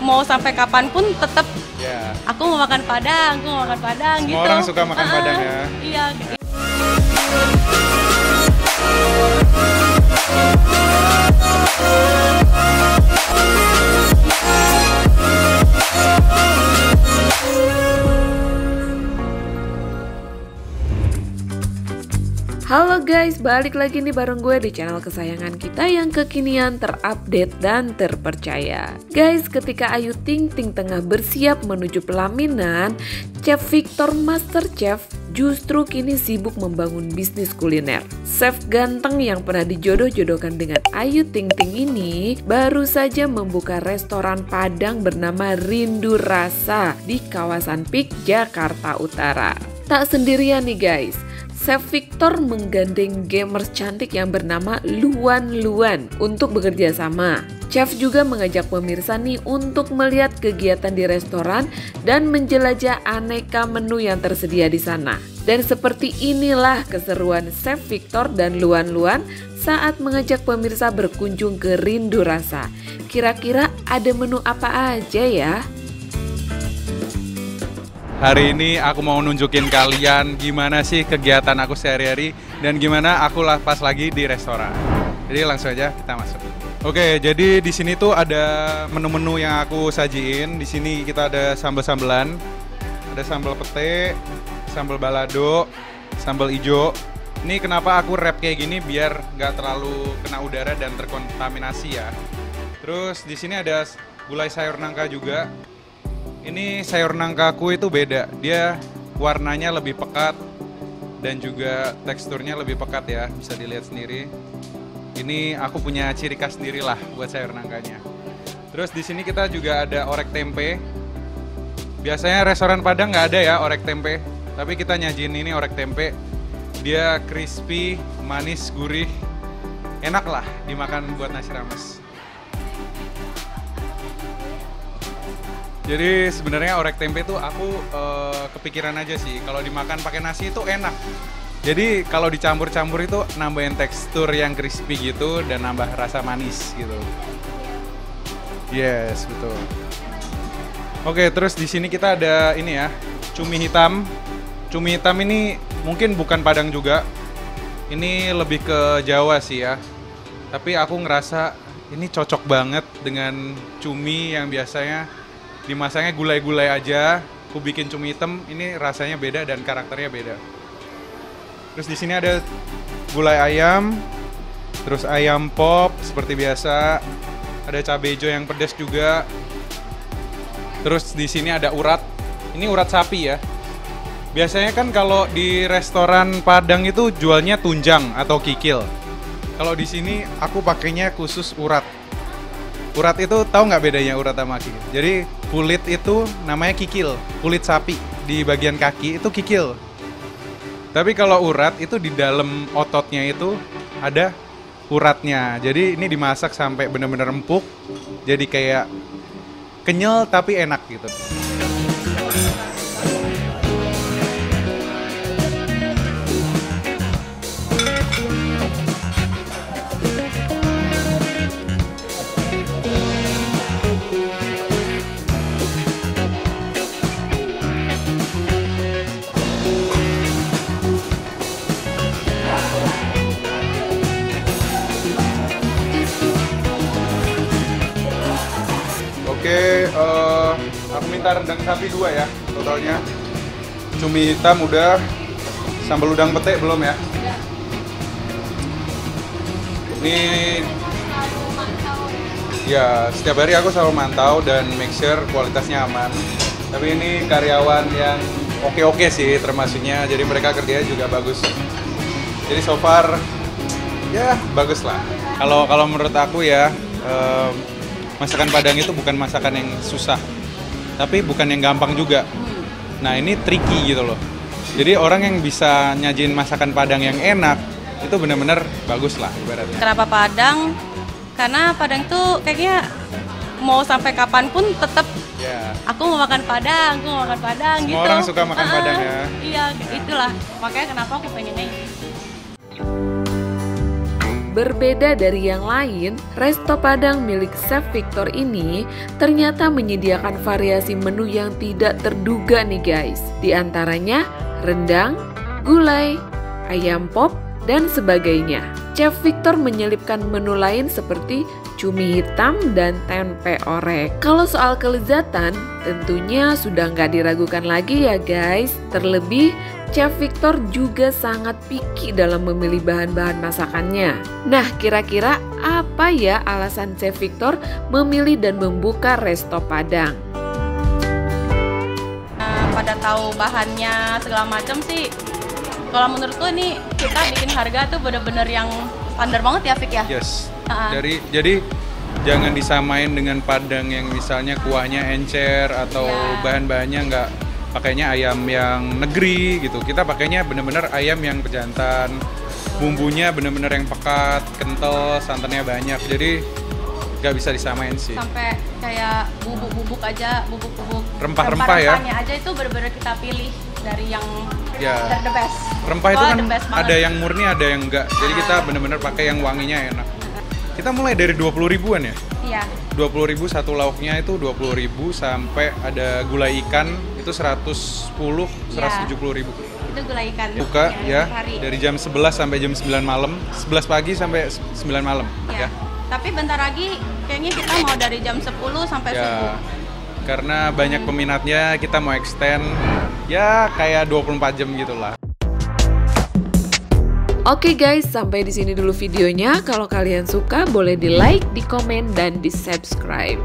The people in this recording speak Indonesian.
mau sampai kapanpun tetap Ya. aku mau makan Padang, Semua gitu. orang suka makan Padang ya. Iya. Halo guys, balik lagi nih bareng gue di channel kesayangan kita yang kekinian, terupdate, dan terpercaya. Guys, ketika Ayu Ting Ting tengah bersiap menuju pelaminan, Chef Victor Master Chef justru kini sibuk membangun bisnis kuliner. Chef ganteng yang pernah dijodoh-jodohkan dengan Ayu Ting Ting ini baru saja membuka restoran Padang bernama Rindu Rasa di kawasan Pik, Jakarta Utara. Tak sendirian nih guys, Chef Victor menggandeng gamers cantik yang bernama Luan Luan untuk bekerja sama. Chef juga mengajak pemirsa nih untuk melihat kegiatan di restoran dan menjelajah aneka menu yang tersedia di sana. Dan seperti inilah keseruan Chef Victor dan Luan Luan saat mengajak pemirsa berkunjung ke Rindu Rasa. Kira-kira ada menu apa aja ya? Hari ini aku mau nunjukin kalian gimana sih kegiatan aku sehari-hari dan gimana aku pas lagi di restoran. Jadi langsung aja kita masuk. Oke, jadi di sini tuh ada menu-menu yang aku sajiin. Di sini kita ada sambal-sambelan, ada sambal pete, sambal balado, sambal ijo. Ini kenapa aku wrap kayak gini biar nggak terlalu kena udara dan terkontaminasi ya. Terus di sini ada gulai sayur nangka juga. Ini sayur nangkaku itu beda, dia warnanya lebih pekat dan juga teksturnya lebih pekat ya, bisa dilihat sendiri. Ini aku punya ciri khas sendiri lah buat sayur nangkanya. Terus di sini kita juga ada orek tempe. Biasanya restoran Padang nggak ada ya orek tempe, tapi kita nyajin ini orek tempe. Dia crispy, manis, gurih, enak lah dimakan buat nasi rames. Jadi sebenarnya orek tempe tuh aku kepikiran aja sih kalau dimakan pakai nasi itu enak. Jadi kalau dicampur-campur itu nambahin tekstur yang crispy gitu dan nambah rasa manis gitu. Yes, betul. Oke, terus di sini kita ada ini ya, cumi hitam. Cumi hitam ini mungkin bukan Padang juga. Ini lebih ke Jawa sih ya. Tapi aku ngerasa ini cocok banget dengan cumi yang biasanya dimasaknya gulai-gulai aja. Aku bikin cumi hitam, ini rasanya beda dan karakternya beda. Terus di sini ada gulai ayam, terus ayam pop seperti biasa. Ada cabai hijau yang pedas juga. Terus di sini ada urat. Ini urat sapi ya. Biasanya kan kalau di restoran Padang itu jualnya tunjang atau kikil. Kalau di sini aku pakainya khusus urat. Urat itu tahu nggak bedanya urat sama kikil? Jadi kulit itu namanya kikil, kulit sapi di bagian kaki itu kikil. Tapi kalau urat itu di dalam ototnya itu ada uratnya. Jadi ini dimasak sampai benar-benar empuk, jadi kayak kenyal tapi enak gitu. Oke, aku minta rendang sapi 2 ya totalnya. Cumi hitam udah, sambal udang pete belum ya? Ini ya setiap hari aku selalu mantau dan make sure kualitasnya aman. Tapi ini karyawan yang oke-oke sih termasuknya, jadi mereka kerjanya juga bagus. Jadi so far ya bagus lah. Kalau menurut aku ya. Masakan Padang itu bukan masakan yang susah, tapi bukan yang gampang juga. Nah ini tricky gitu loh. Jadi orang yang bisa nyajin masakan Padang yang enak, itu benar-benar bagus lah ibaratnya. Kenapa Padang? Karena Padang tuh kayaknya mau sampai kapanpun tetap aku mau makan Padang, Semua gitu. orang suka makan Padang ya. Iya, itulah. Makanya kenapa aku pengennya ini. Berbeda dari yang lain, Resto Padang milik Chef Victor ini ternyata menyediakan variasi menu yang tidak terduga nih guys. Di antaranya rendang, gulai, ayam pop, dan sebagainya. Chef Victor menyelipkan menu lain seperti cumi hitam dan tempe orek. Kalau soal kelezatan, tentunya sudah nggak diragukan lagi ya guys. Terlebih, Chef Victor juga sangat picky dalam memilih bahan-bahan masakannya. Nah, kira-kira apa ya alasan Chef Victor memilih dan membuka Resto Padang? Pada tahu bahannya segala macam sih. Kalau menurutku ini kita bikin harga tuh bener-bener yang standar banget ya, Fik ya? Yes. Jadi jangan disamain dengan Padang yang misalnya kuahnya encer atau bahan-bahannya nggak pakainya ayam yang negeri gitu. Kita pakainya bener-bener ayam yang pejantan, bumbunya bener-bener yang pekat, kental, santannya banyak. Jadi nggak bisa disamain sih. Sampai kayak bubuk-bubuk aja, bubuk-bubuk rempah-rempah ya. Rempah-rempahnya aja itu bener-bener kita pilih dari yang the best. Rempah itu kan ada yang murni, ada yang enggak. Jadi kita bener-bener pakai yang wanginya enak. Kita mulai dari 20 ribuan ya? Iya. 20 ribu satu lauknya itu 20 ribu sampai ada gulai ikan itu 170 ribu. Itu gulai ikan. Buka ya dari jam 11 sampai jam 9 malam, 11 pagi sampai 9 malam ya. Tapi bentar lagi kayaknya kita mau dari jam 10 sampai subuh. Karena banyak peminatnya, kita mau extend ya kayak 24 jam gitulah. Oke guys, sampai di sini dulu videonya. Kalau kalian suka, boleh di like, di komen, dan di subscribe.